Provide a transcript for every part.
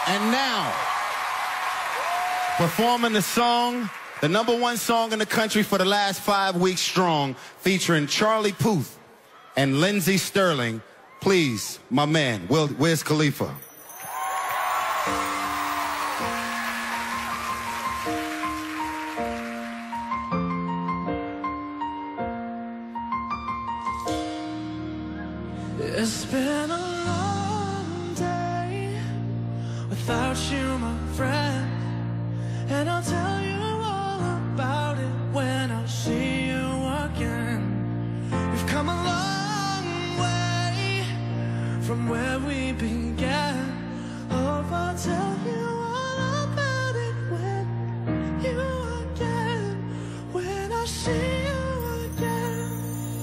And now, performing the song, the #1 song in the country for the last 5 weeks strong, featuring Charlie Puth and Lindsey Stirling. Please, my man, Wiz Khalifa. It's been a long day without you, my friend, and I'll tell you all about it when I see you again. We've come a long way from where we began. Oh, I'll tell you all about it when you again, when I see you again.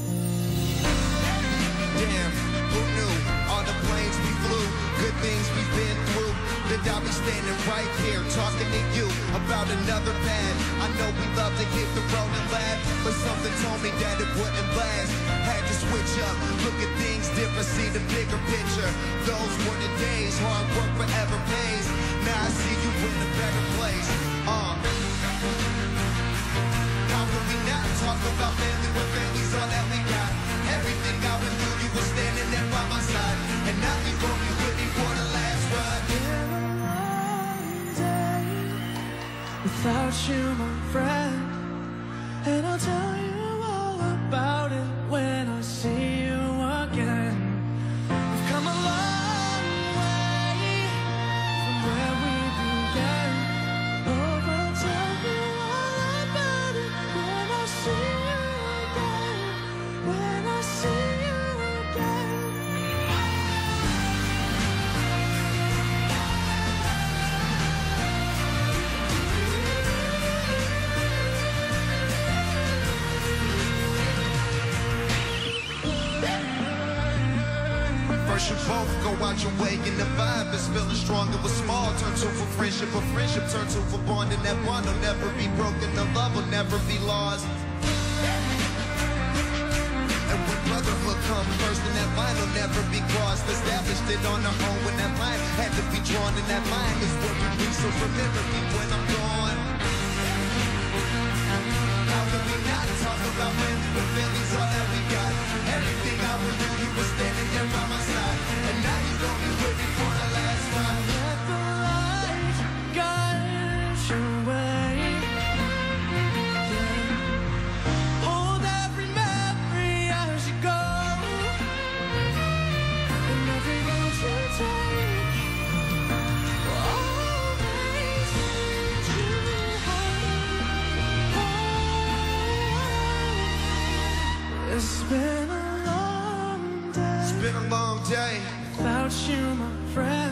Damn, who knew? All the planes we flew, good things we've been through, that I'll be standing right here talking to you about another path. I know we love to hit the road and laugh, but something told me that it wouldn't last. Had to switch up, look at things different, see the bigger picture. Those were the days, hard work forever pays. Now I see you in a better place. How can we not talk about family when family's all that we got? Everything I went through, you were standing there by my side, and now you gon' be with me for the last ride. Been a long day without you, my friend, and I'll tell you all about it when I see you again. We've come a long way from where we began. Oh, I'll tell you all about it when I see you again, when I see you again. First you both go out your way and the vibe is feeling strong. It was small, turn to for friendship, a friendship turn to for bond, and that bond will never be broken, the love will never be lost. And when brotherhood comes first, and that line will never be crossed. Established it on our own when that line had to be drawn, and that line is what we reach, so remember me when I'm gone. How can we not talk about family when family's all that we got? Everything I went through, you were standing there by my side, and now you gon' be with me for the last time. Let the light guide your way. Yeah. Hold every memory as you go, and every road you take always leads you home. It's been a long day It's been a long day without you, my friend.